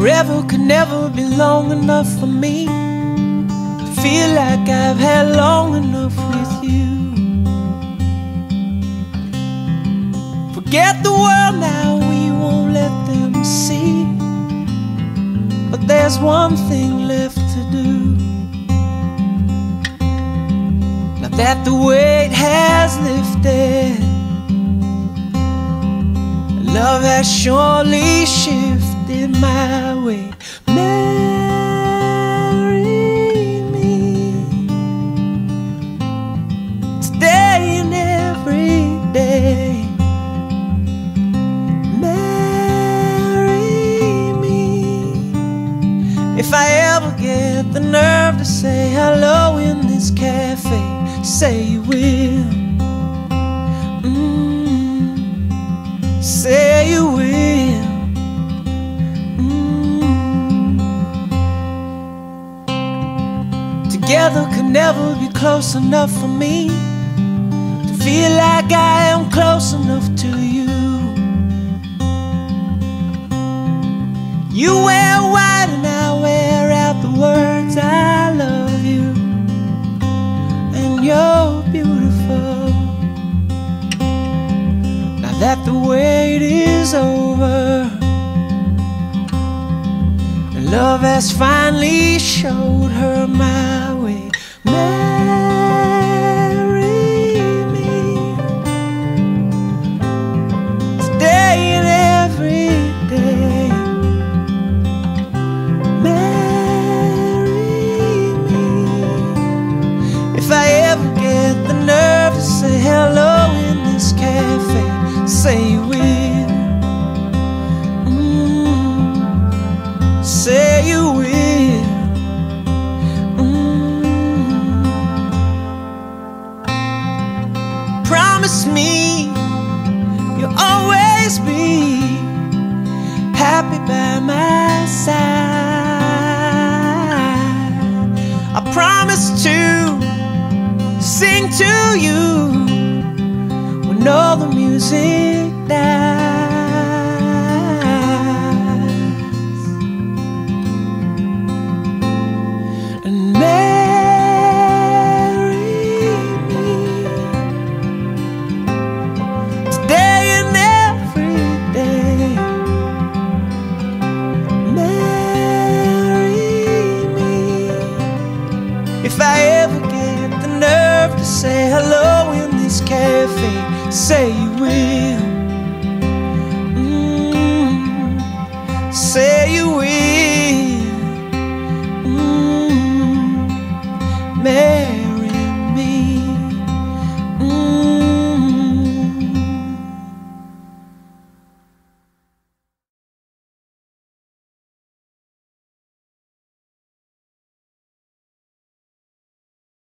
Forever could never be long enough for me to feel like I've had long enough with you. Forget the world now, we won't let them see. But there's one thing left to do. Now that the weight has lifted, love has surely shifted my way. Marry me today and every day. If I ever get the nerve to say hello in this cafe, say you will. Say you will. Together could never be close enough for me to feel like I am close enough to you. You wear white and I wear out the words I love you, and you're beautiful. Now that the wait is over and love has finally showed her my way. Marry me today and every day. If I ever get the nerve to say hello in this cafe, say you will. Say you will. Promise me you'll always be happy by my side. I promise to sing to you when all the music dies. And marry me today and every day. Marry me if I ever get the nerve to say hello in this cafe, say you will.